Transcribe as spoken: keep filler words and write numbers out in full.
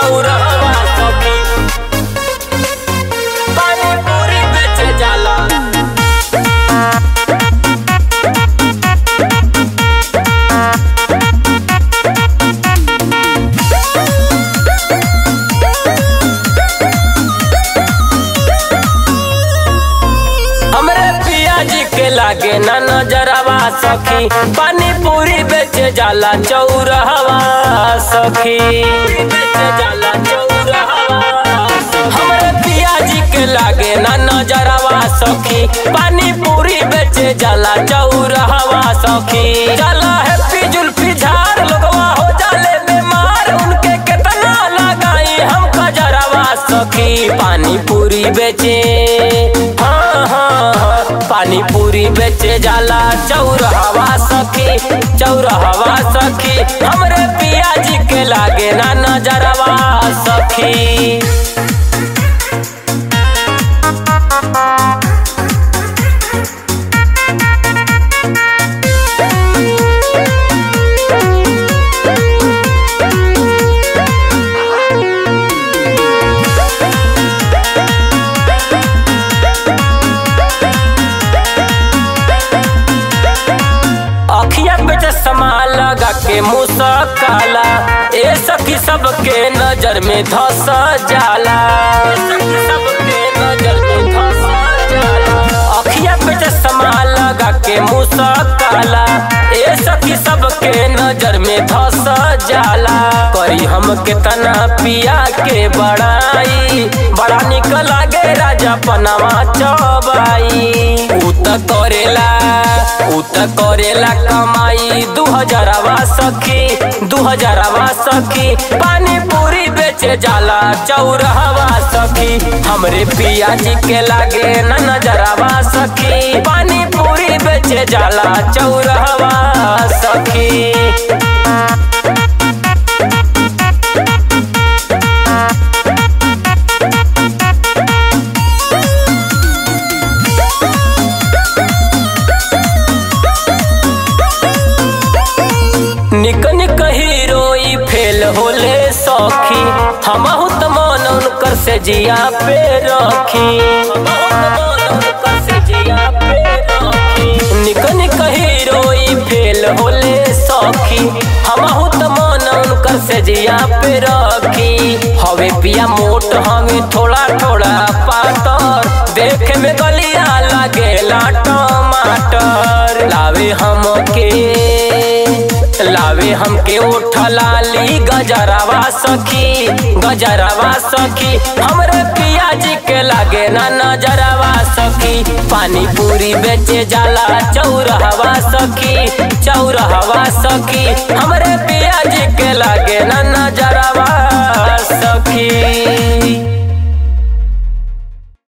चौरहवा सखी पानी पूरी बेचे जाला। हमरे पिया जी के लागे ना नजरवा सखी पानी पूरी बेचे जाला चौरहवा सखी बेचे जाला चौरहवा। हमरे पिया जी के लागे ना नजरवा सखी पानी पूरी बेचे जाला चौरहवा सखी। जाला हैप्पी जुल्फी झार लोगवा हो जाले बीमार उनके कितना लगाई हम खजरवा सखी पानी पूरी बेचे हाँ हाँ हाँ पानी पूरी बेचे जाला चौरहवा सखी चौरहवा सखी। हमरे पिया जी के लागे ना नजरवा सखी। अखिया पे चश्मा लगा के मुस्काला ए सखी सबके नजर में धस जाला। सबके नजर में धस जाला। अखिया पे चश्मा लगा के मुस्काला ए सखी सबके नजर में धस जाला। करी हम कितना पिया के बड़ाई बड़ा निक लागे राजा पनावा चौबाई। उ त करेला उ त करेला कमाई दू हजारवा सखी दू हजारवा सखी पानी पूरी बेचे जाला चौरहवा सखी। हमरे पिया जी के लागे ना नजरवा सखी पानी पूरी बेचे जाला चौरहवा सखी। निक निक हीरोई फेल होले सखी हमहु त मन उनकर से जिया पे रखी। निक निक हीरोई फेल होले सखी हमहु त मन उनकर से जिया पे रखी। हवे पिया मोट हमें थोड़ा थोड़ा पातर देखे में गलिया लागेला टमाटर। लावे हमके लावे हमके उठलाली गजरवा सखी गजरवा सखी। हमरे पिया जी के लागे ना नजरवा सखी पानी पूरी बेचे जाला चौरहवा सखी चौरहवा सखी। हमरे पिया जी के लागे ना